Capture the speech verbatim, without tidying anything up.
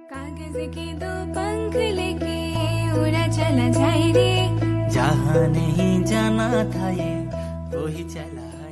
कागज के दो पंख लेके उड़ा चला जाए रे, जहाँ नहीं जाना था ये वो ही चला